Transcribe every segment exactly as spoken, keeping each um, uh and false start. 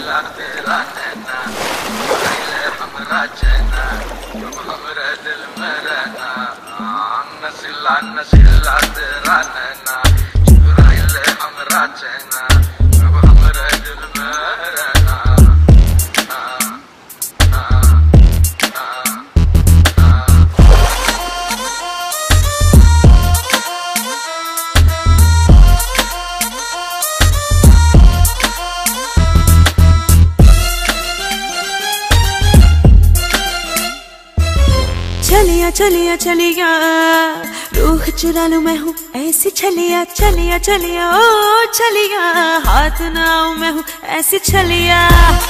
नशीला तेरा नैना चुराइले हमरा चैना अब हमरे दिल में रहना। नशीला नशीला तेरा नैना चुराइले हमरा चैना अब हमरे दिल में रहना। चलिया चलिया चलिया रूह चुरा लूं मैं हूँ ऐसी छलिया। चलिया चलिया ओ चलिया हाथ ना आऊं मैं हूँ ऐसी छलिया।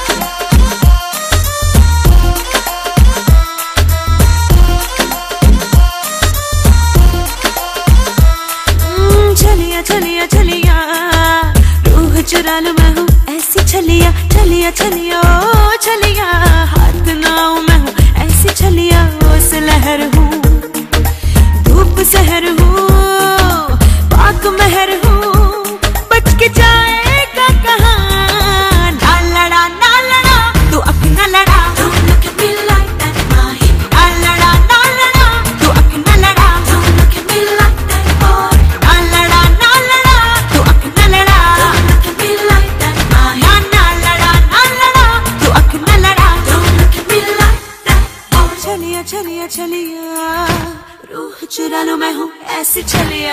चलिया चलिया चलिया रूह चुरा लूं मैं हूँ ऐसी छलिया। चलिया चलिया ओ चलिया हाथ ना आऊं मैं हूँ ऐसी छलिया। ओस लहर हूँ धूप सहर हूँ पाक महर हूँ बच के जाएगा कहाँ। ना लड़ा ना लड़ा तू अपना लड़ा Don't look at me like that माही। ना लड़ा ना लड़ा तू अपना लड़ा Don't look at me like that boy। ना लड़ा ना लड़ा तू अपना लड़ा Don't look at me like that माही। ना ना लड़ा ना लड़ा तू अपना लड़ा Don't look at me like that boy। चलिया चलिया चलिया रूह चुरा लूं मैं हूँ ऐसी छलिया।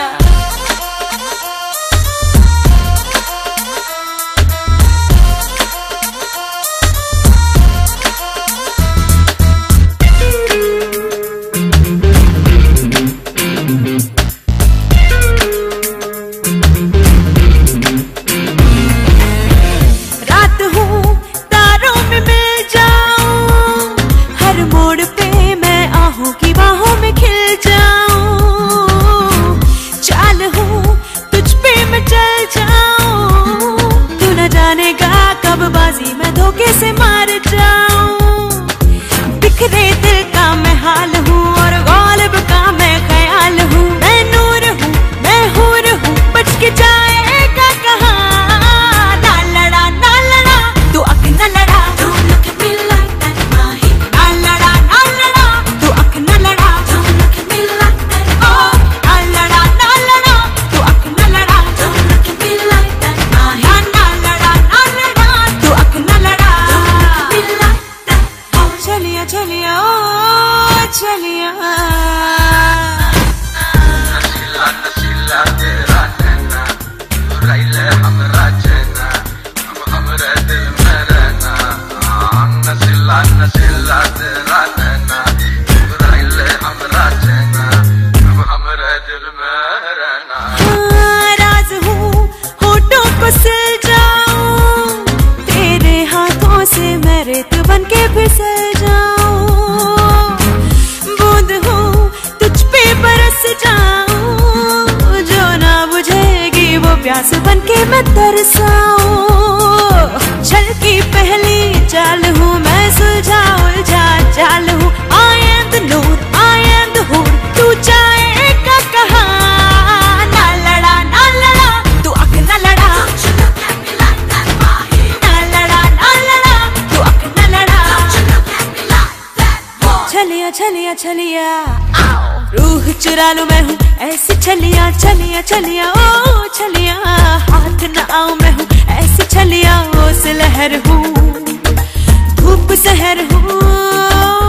रात हूँ तारों में मिल जाऊं हर मोड़ पे मैं आहू की बाहों में खिल जाऊं। चाल हूँ तुझ पे मैं चल जाऊं तू न जानेगा कब बाजी मैं धोखे से मार जाऊं। बिखरे दिल का मैं हाल हूँ और गालिब का मैं ख्याल हूँ। मैं नूर हूँ मैं हूर हूँ बच के जाएगा कहाँ। ना लड़ा ना लड़ा तू अक न लड़ा Don't look at me like that माही। ना लड़ा ना लड़ा तू अक न लड़ा Don't look at me like that oh। ना लड़ा ना लड़ा तू अक न लड़ा Don't look at me like that माही। ना ना लड़ा ना लड़ा तू अक न लड़ा Don't look at me like that oh। चलिया चलिया ओ चलिया नशीला नशीला तेरा नैना चुराइले हमरा चैना अब हमरे दिल में रहना। नशीला नशीला तेरा नैना चुराइले हमरा चैना अब हमरे दिल में रहना। राज हूँ होठों को सिल जाऊं तेरे हाथों से मैं रेत बन के फिसल जाऊं। बूंद हूँ तुझ पे बरस जाऊं जो ना बुझेगी वो प्यास बन के मैं तरसाऊं। छल की पहली चाल हूँ मैं सुलझा उलझा चाल हूँ। I am the Noor I am the हूर तू जाएगा कहाँ। ना लड़ा ना लड़ा तू अक न लड़ा Don't you look at me like that माही। ना लड़ा ना लड़ा तू अक न लड़ा Don't you look at me like that boy। चलिया चलिया चलिया रूह चुरा लूं मैं हूँ ऐसी छलिया। चलिया चलिया ओ छलिया हाथ न आऊं मैं हूँ ऐसी छलिया। ओस लहर हूँ धूप सहर हूँ